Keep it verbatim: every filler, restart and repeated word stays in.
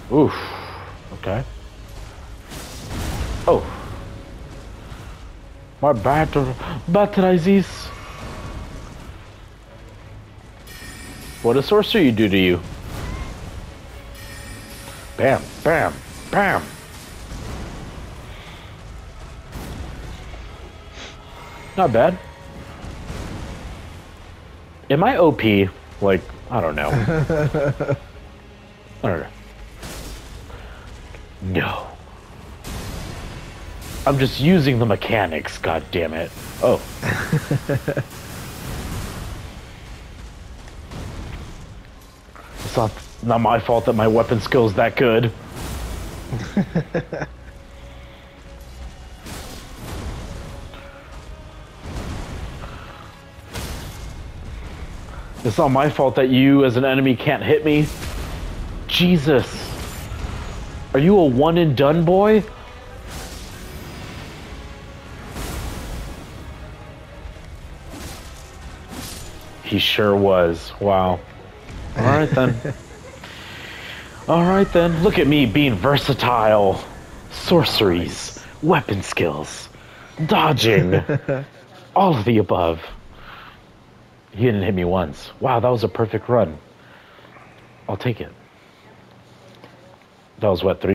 Oof. Okay. Oh. My battle. Batterizes. What does sorcery do to you? Bam, bam, bam. Not bad. Am I O P? Like, I don't know. I don't know. No. I'm just using the mechanics, god damn it. Oh. It's not, not my fault that my weapon skill's that good. It's not my fault that you as an enemy can't hit me. Jesus. Are you a one and done boy? He sure was. Wow. Alright then. Alright then. Look at me being versatile. Sorceries. Nice. Weapon skills. Dodging. All of the above. He didn't hit me once. Wow, that was a perfect run. I'll take it. That was what, three?